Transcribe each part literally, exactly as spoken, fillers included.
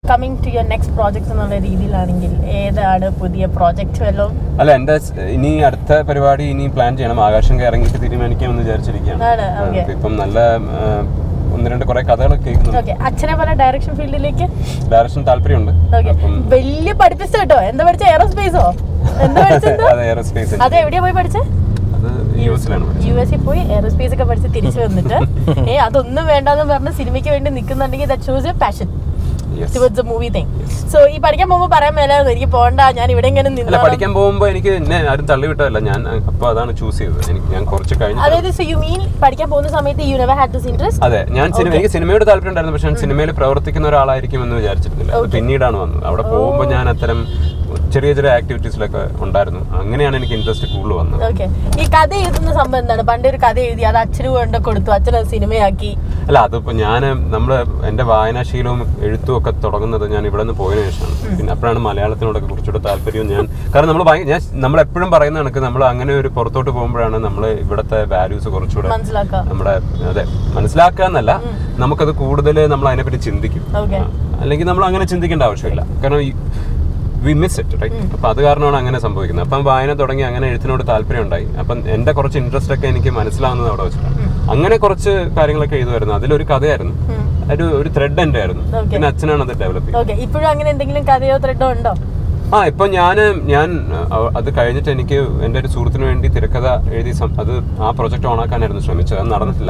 Coming to your next project എന്നുള്ള രീതിയിലാണെങ്കിൽ ഏതാണ് പുതിയ പ്രോജക്റ്റ് വല്ലതും? അല്ല, എൻ്റെ ഇനി അടുത്ത പരിപാടി ഇനി പ്ലാൻ ചെയ്യണം. ആകാശം ഇറങ്ങിയിട്ട് തീരുമാനിക്കാമെന്ന് വിചാരിച്ചിരിക്കുകയാണ്. ഇപ്പം നല്ല ഒന്ന് രണ്ട് കുറെ കഥകളൊക്കെ കേൾക്കുന്നുണ്ട്. അച്ഛനെ പോലെ ഡയറക്ഷൻ ഫീൽഡിലേക്ക് ഡയറക്ഷൻ താല്പര്യമുണ്ട്. വലിയ പഠിപ്പിച്ച കേട്ടോ. എന്താ പഠിച്ച? എയറോസ്പേസോ? എന്താ പഠിച്ചത്? എയറോസ്പേസ്. അത് എവിടെയാ പോയി പഠിച്ചത്? യു എസിൽ പോയി എയറോസ്പേസ് ഒക്കെ പഠിച്ച് തിരിച്ചു വന്നിട്ട് ഏ അതൊന്നും വേണ്ടെന്ന് പറഞ്ഞ് സിനിമയ്ക്ക് വേണ്ടി നിൽക്കുന്നുണ്ടെങ്കിൽ that shows your passion towards the movie thing. So ഈ പഠിക്കാൻ പോകുമ്പോൾ പറയാൻ മേലായിരുന്നു എനിക്ക് പോകണ്ട, ഞാൻ ഇവിടെ ഇങ്ങനെ നിന്ന്. പഠിക്കാൻ പോകുമ്പോൾ എനിക്ക് എന്നെ ആരും തള്ളിവിട്ടല്ല, ഞാൻ അപ്പോൾ അതാണ് ചൂസ് ചെയ്തത്. എനിക്ക് ഞാൻ കുറച്ച് കഴിഞ്ഞു. അതായത് സോ യു മീൻ പഠിക്കാൻ പോകുന്ന സമയത്ത് you never had this interest? അതെ, ഞാൻ സിനിമ എനിക്ക് സിനിമയോട് താല്പര്യം ഉണ്ടായിരുന്നു, പക്ഷെ ഞാൻ സിനിമയിൽ പ്രവർത്തിക്കുന്ന ഒരാളായിരിക്കും എന്ന് വിചാരിച്ചിരുന്നില്ല. അത് പിന്നീടാണ് വന്നത്. അവിടെ പോകുമ്പോൾ ഞാൻ അത്തരം ചെറിയ ചെറിയ ആക്ടിവിറ്റീസിലൊക്കെ ഉണ്ടായിരുന്നു. അങ്ങനെയാണ് എനിക്ക് ഇൻട്രസ്റ്റ് കൂടുതൽ വന്നത്. ഓക്കെ, ഈ കഥ എഴുതുന്ന സംഭവം എന്താണ്? പണ്ട് ഒരു കഥ എഴുതി അത് അച്ഛന് കൊണ്ട് കൊടുത്തു, അച്ഛൻ അത് സിനിമയാക്കി. അല്ല, അതിപ്പോൾ ഞാൻ നമ്മൾ എൻ്റെ വായനാശീലവും എഴുത്തും ഒക്കെ തുടങ്ങുന്നത് ഞാൻ ഇവിടെ നിന്ന് പോയതിനു ശേഷമാണ്. പിന്നെ അപ്പോഴാണ് മലയാളത്തിനോടൊക്കെ കുറച്ചുകൂടെ താല്പര്യവും ഞാൻ. കാരണം നമ്മൾ ഞാൻ നമ്മളെപ്പോഴും പറയുന്ന കണക്ക് നമ്മൾ അങ്ങനെ ഒരു പുറത്തോട്ട് പോകുമ്പോഴാണ് നമ്മൾ ഇവിടുത്തെ വാല്യൂസ് കുറച്ചുകൂടെ നമ്മുടെ അതെ മനസ്സിലാക്കുക എന്നല്ല, നമുക്കത് കൂടുതൽ നമ്മൾ അതിനെപ്പറ്റി ചിന്തിക്കും. അല്ലെങ്കിൽ നമ്മൾ അങ്ങനെ ചിന്തിക്കേണ്ട ആവശ്യമില്ല, കാരണം വി മിസ് ഇറ്റ്, റൈറ്റ്? അപ്പം അത് കാരണമാണ് അങ്ങനെ സംഭവിക്കുന്നത്. അപ്പം വായന തുടങ്ങി, അങ്ങനെ എഴുത്തിനോട് താല്പര്യം ഉണ്ടായി. അപ്പം എൻ്റെ കുറച്ച് ഇൻട്രസ്റ്റ് ഒക്കെ എനിക്ക് മനസ്സിലാവുന്നത് അവിടെ വെച്ചിട്ടാണ്. അങ്ങനെ കുറച്ച് കാര്യങ്ങളൊക്കെ എഴുതുമായിരുന്നു. അതിലൊരു കഥയായിരുന്നു, ഒരു ഒരു ത്രെഡ് എൻ്റെ ആയിരുന്നു. പിന്നെ അച്ഛനാണ് അത് ഡെവലപ്പ് ചെയ്യുന്നത്. ഇപ്പോഴും അങ്ങനെ എന്തെങ്കിലും കഥയോ ത്രെഡോ ഉണ്ടോ? ആ, ഇപ്പൊ ഞാൻ ഞാൻ അത് കഴിഞ്ഞിട്ട് എനിക്ക് എൻ്റെ ഒരു സുഹൃത്തിന് വേണ്ടി തിരക്കഥ എഴുതി അത് ആ പ്രൊജക്ട് ഓണാക്കാനായിരുന്നു ശ്രമിച്ചത്. അത് നടന്നിട്ടില്ല.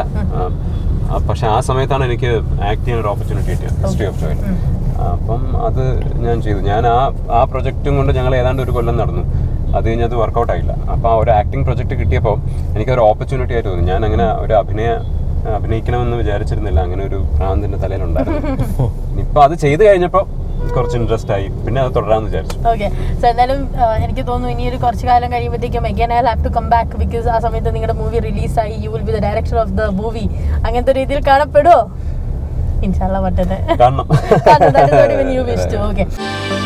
പക്ഷെ ആ സമയത്താണ് എനിക്ക് ആക്ട് ചെയ്യാൻ ഒരു ഓപ്പർച്യൂണിറ്റി കിട്ടിയത്, ഹിസ്റ്ററി ഓഫ് ജോയ്. അപ്പം അത് ഞാൻ ചെയ്തു. ഞാൻ ആ ആ പ്രൊജക്റ്റും കൊണ്ട് ഞങ്ങൾ ഏതാണ്ട് ഒരു കൊല്ലം നടന്നു. അത് കഴിഞ്ഞ് അത് വർക്കൗട്ട് ആയില്ല. അപ്പോൾ ആ ഒരു ആക്ടിങ് പ്രൊജക്റ്റ് കിട്ടിയപ്പോൾ എനിക്കൊരു ഓപ്പർച്യൂണിറ്റി ആയിട്ട് തോന്നി. ഞാൻ അങ്ങനെ ഒരു അഭിനയ അഭിനയിക്കണമെന്ന് വിചാരിച്ചിരുന്നില്ല, അങ്ങനെ ഒരു ഭ്രാന്തിൻ്റെ തലയിലുണ്ടായിരുന്നു. ഇപ്പം അത് ചെയ്ത് കഴിഞ്ഞപ്പോൾ കുറച്ച് ഇൻട്രസ്റ്റ് ആയി, പിന്നെ അത് തുടരാമെന്ന് വിചാരിച്ചു. ഓക്കെ, സോ എന്തായാലും എനിക്ക് തോന്നുന്നു ഇനി ഒരു കുറച്ച് കാലം കഴിയുമ്പോഴത്തേക്കും again I'll have to come back because ആ സമയത്ത് നിങ്ങളുടെ മൂവി റിലീസായി, you will be the director of the movie. അങ്ങനത്തെ രീതിയിൽ കാണപ്പെടുമോ? ഇൻഷാല്ലാ പറ്റട്ടെ. കാണണം. That is what even you wish to. Okay.